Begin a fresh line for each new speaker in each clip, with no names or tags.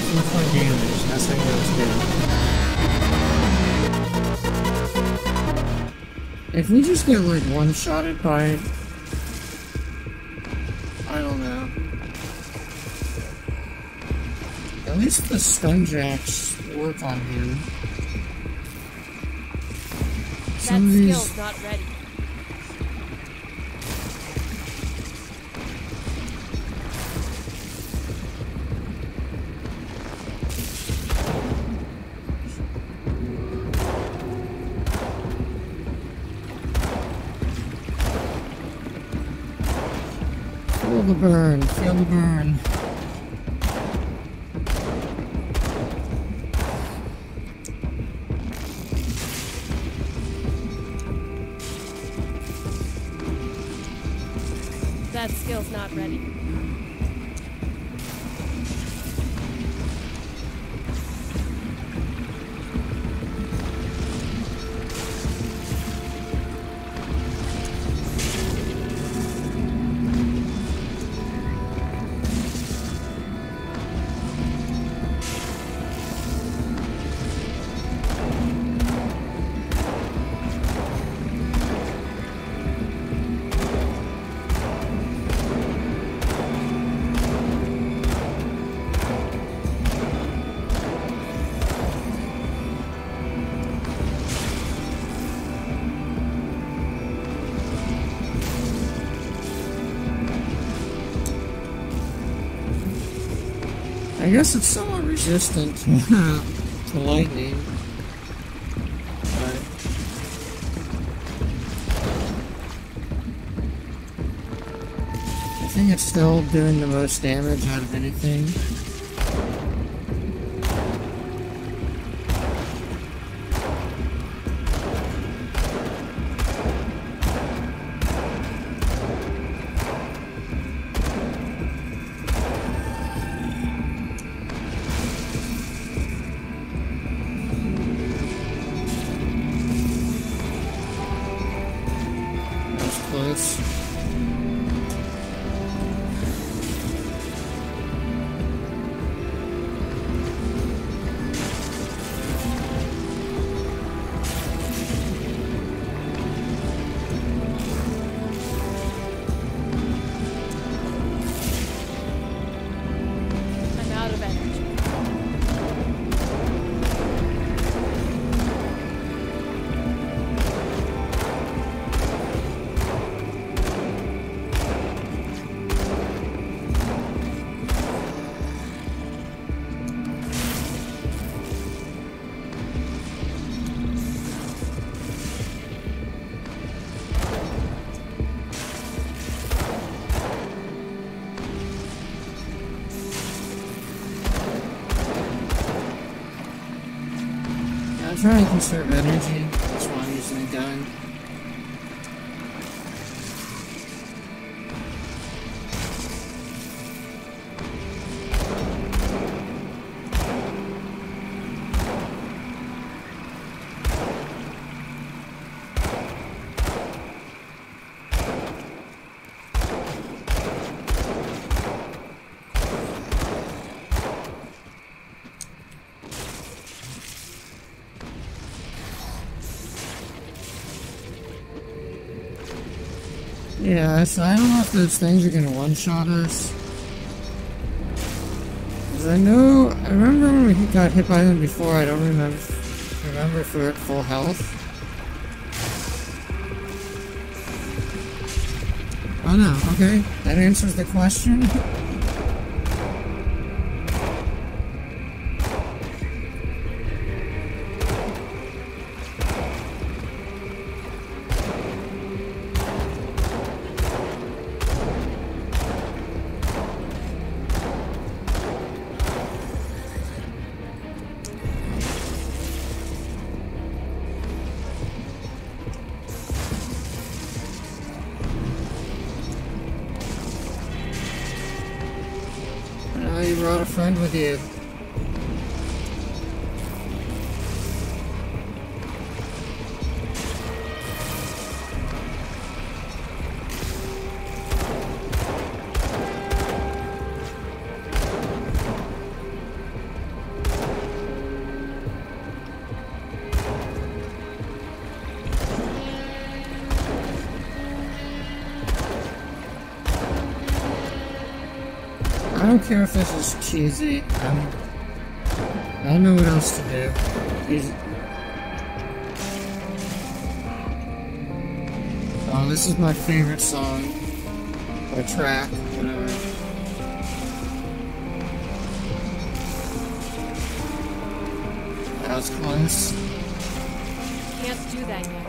4 damage. That's how it goes good. If we just get like one-shotted by, I don't know. At least the stun jacks work on him.
That skill's not ready.
Feel the burn, feel the burn.
That skill's not ready.
I guess it's somewhat resistant to lightning. But I think it's still doing the most damage out of anything. I'm trying to conserve energy, that's why I'm using a gun. Yeah, so I don't know if those things are gonna one-shot us. Cause I remember when we got hit by them before, I don't remember if we were at full health. Oh no, okay, that answers the question. You brought a friend with you. don't care if this is cheesy. I don't know what else to do. Oh, this is my favorite song. Or track, whatever. That was close.
Can't do that yet.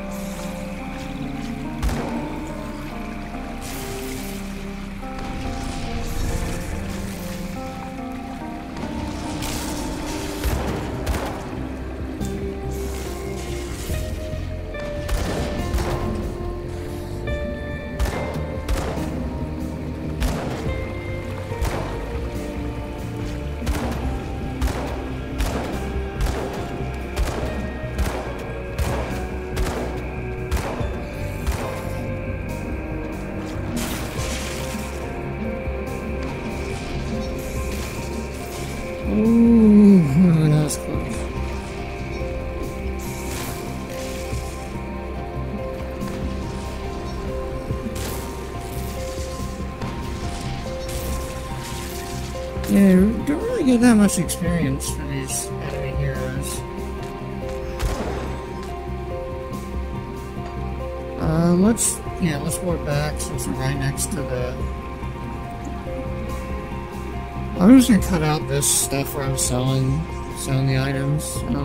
Ooh, that was close. Yeah, we don't really get that much experience for these enemy heroes. Let's warp back since we're right next to the... I'm just gonna cut out this stuff where I'm selling the items.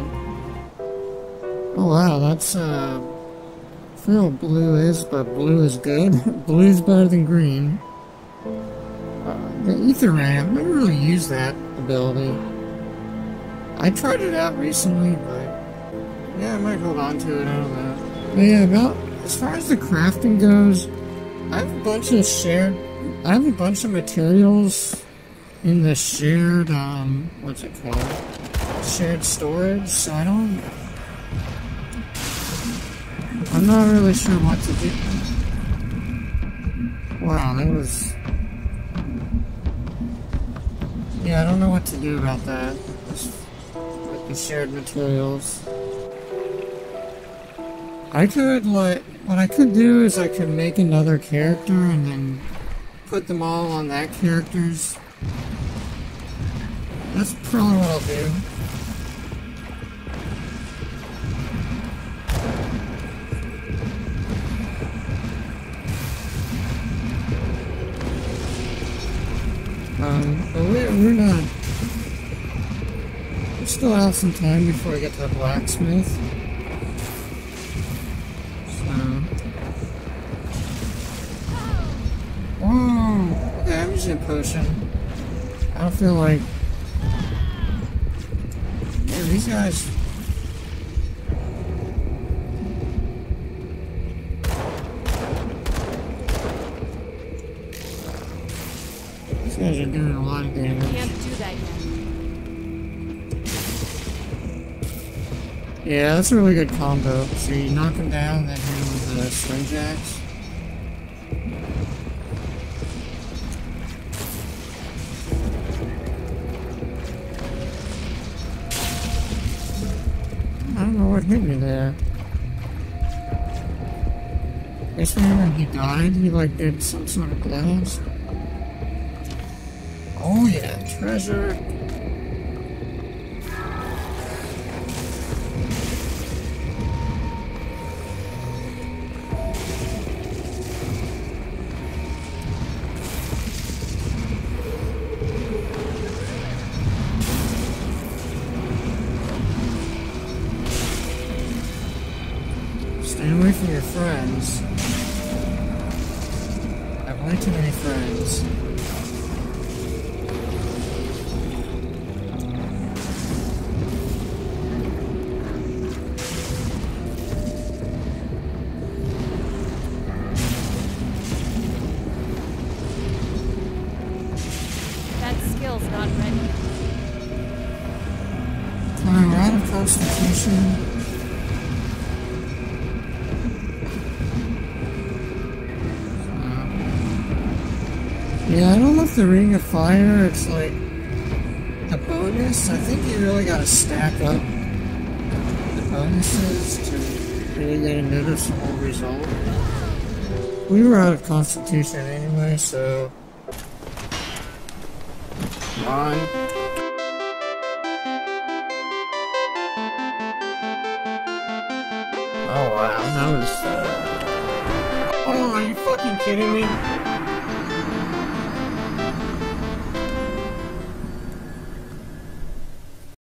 Oh wow, that's I forget what blue is, but blue is good. Blue is better than green. The ether ray, I've never really used that ability. I tried it out recently, but yeah, I might hold on to it. I don't know. But yeah, as far as the crafting goes, I have a bunch of materials in the shared, what's it called? Shared storage, so I'm not really sure what to do. Wow, that was... Yeah, I don't know what to do about that. With the shared materials. What I could do is I could make another character and then put them all on that character's. That's probably what I'll do. But we're not... We still have some time before we get to the blacksmith. So... Whoa! Okay, I'm using a potion. I don't feel like... Yeah, these guys... These guys are doing a lot of damage.
Can't do that yet.
Yeah, that's a really good combo. So you knock him down and then hit him with the swing jacks. I don't know what hit me there. I guess when he died, he like did some sort of blast. Oh yeah, treasure. Stay away from your friends. I have way too many friends.
That skill's not ready.
Fine, we're out of constitution. Yeah, I don't know if the Ring of Fire, it's like a bonus. I think you really gotta stack up the bonuses to really get a noticeable result. We were out of Constitution anyway, so Come on. Oh wow, that was... Oh, are you fucking kidding me?